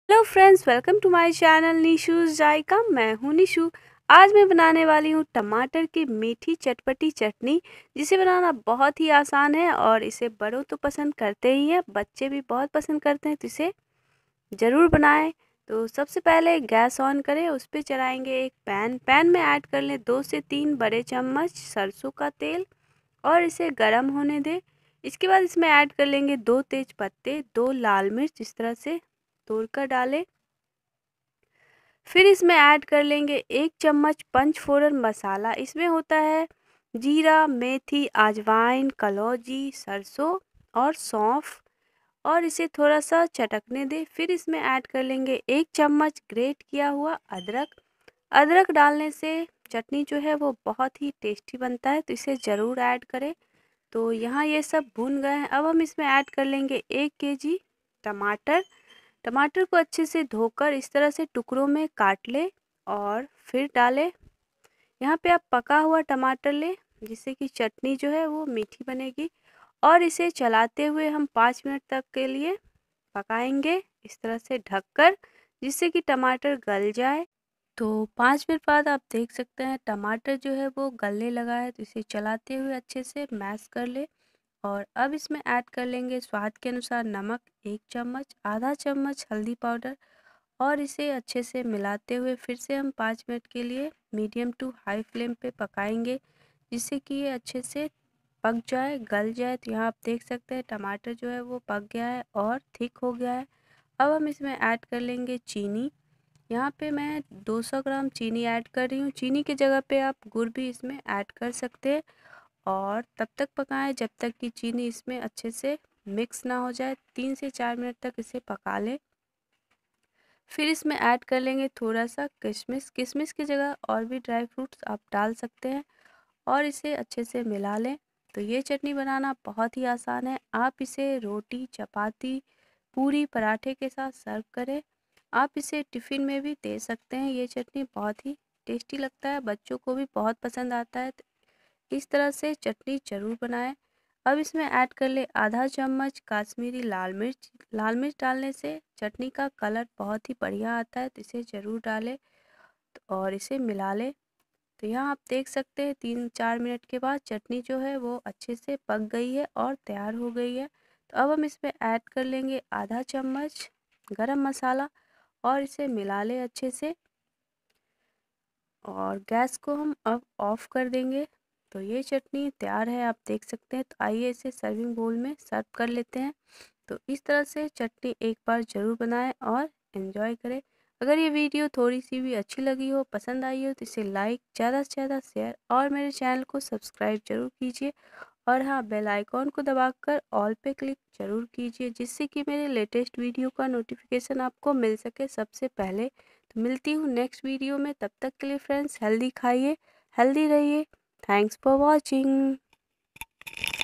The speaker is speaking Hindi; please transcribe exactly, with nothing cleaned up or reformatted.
Hello friends, welcome to my channel Nishu's Zayka. मैं हूँ निशू। आज मैं बनाने वाली हूँ टमाटर की मीठी चटपटी चटनी, जिसे बनाना बहुत ही आसान है और इसे बड़ों तो पसंद करते ही हैं, बच्चे भी बहुत पसंद करते हैं, तो इसे ज़रूर बनाएं। तो सबसे पहले गैस ऑन करें, उस पर चलाएंगे एक पैन। पैन में ऐड कर लें दो से तीन बड़े चम्मच सरसों का तेल और इसे गर्म होने दें। इसके बाद इसमें ऐड कर लेंगे दो तेज पत्ते, दो लाल मिर्च इस तरह से तोड़कर डालें। फिर इसमें ऐड कर लेंगे एक चम्मच पंचफोरन मसाला। इसमें होता है जीरा, मेथी, अजवाइन, कलौंजी, सरसों और सौंफ, और इसे थोड़ा सा चटकने दें। फिर इसमें ऐड कर लेंगे एक चम्मच ग्रेट किया हुआ अदरक। अदरक डालने से चटनी जो है वो बहुत ही टेस्टी बनता है, तो इसे ज़रूर ऐड करें। तो यहाँ ये सब भून गए हैं। अब हम इसमें ऐड कर लेंगे एक केजी टमाटर। टमाटर को अच्छे से धोकर इस तरह से टुकड़ों में काट लें और फिर डालें। यहाँ पे आप पका हुआ टमाटर लें, जिससे कि चटनी जो है वो मीठी बनेगी। और इसे चलाते हुए हम पाँच मिनट तक के लिए पकाएंगे, इस तरह से ढककर, जिससे कि टमाटर गल जाए। तो पाँच मिनट बाद आप देख सकते हैं टमाटर जो है वो गलने लगा है, तो इसे चलाते हुए अच्छे से मैश कर ले। और अब इसमें ऐड कर लेंगे स्वाद के अनुसार नमक एक चम्मच, आधा चम्मच हल्दी पाउडर, और इसे अच्छे से मिलाते हुए फिर से हम पाँच मिनट के लिए मीडियम टू हाई फ्लेम पे पकाएंगे, जिससे कि ये अच्छे से पक जाए, गल जाए। तो यहाँ आप देख सकते हैं टमाटर जो है वो पक गया है और थिक हो गया है। अब हम इसमें ऐड कर लेंगे चीनी। यहाँ पे मैं दो सौ ग्राम चीनी ऐड कर रही हूँ। चीनी की जगह पे आप गुड़ भी इसमें ऐड कर सकते हैं। और तब तक पकाएं जब तक कि चीनी इसमें अच्छे से मिक्स ना हो जाए। तीन से चार मिनट तक इसे पका लें। फिर इसमें ऐड कर लेंगे थोड़ा सा किशमिश। किशमिश की जगह और भी ड्राई फ्रूट्स आप डाल सकते हैं और इसे अच्छे से मिला लें। तो ये चटनी बनाना बहुत ही आसान है। आप इसे रोटी, चपाती, पूरी, पराठे के साथ सर्व करें। आप इसे टिफ़िन में भी दे सकते हैं। ये चटनी बहुत ही टेस्टी लगता है, बच्चों को भी बहुत पसंद आता है। इस तरह से चटनी ज़रूर बनाएं। अब इसमें ऐड कर ले आधा चम्मच काश्मीरी लाल मिर्च। लाल मिर्च डालने से चटनी का कलर बहुत ही बढ़िया आता है, तो इसे ज़रूर डालें और इसे मिला लें। तो यहाँ आप देख सकते हैं तीन चार मिनट के बाद चटनी जो है वो अच्छे से पक गई है और तैयार हो गई है। तो अब हम इसमें ऐड कर लेंगे आधा चम्मच गरम मसाला और इसे मिला लें अच्छे से, और गैस को हम अब ऑफ कर देंगे। तो ये चटनी तैयार है, आप देख सकते हैं। तो आइए इसे सर्विंग बोल में सर्व कर लेते हैं। तो इस तरह से चटनी एक बार ज़रूर बनाएं और एंजॉय करें। अगर ये वीडियो थोड़ी सी भी अच्छी लगी हो, पसंद आई हो, तो इसे लाइक, ज़्यादा से ज़्यादा शेयर और मेरे चैनल को सब्सक्राइब जरूर कीजिए। और हाँ, बेल आइकॉन को दबाकर ऑल पे क्लिक जरूर कीजिए, जिससे कि मेरे लेटेस्ट वीडियो का नोटिफिकेशन आपको मिल सके सबसे पहले। तो मिलती हूँ नेक्स्ट वीडियो में। तब तक के लिए फ्रेंड्स, हेल्दी खाइए, हेल्दी रहिए। Thanks for watching.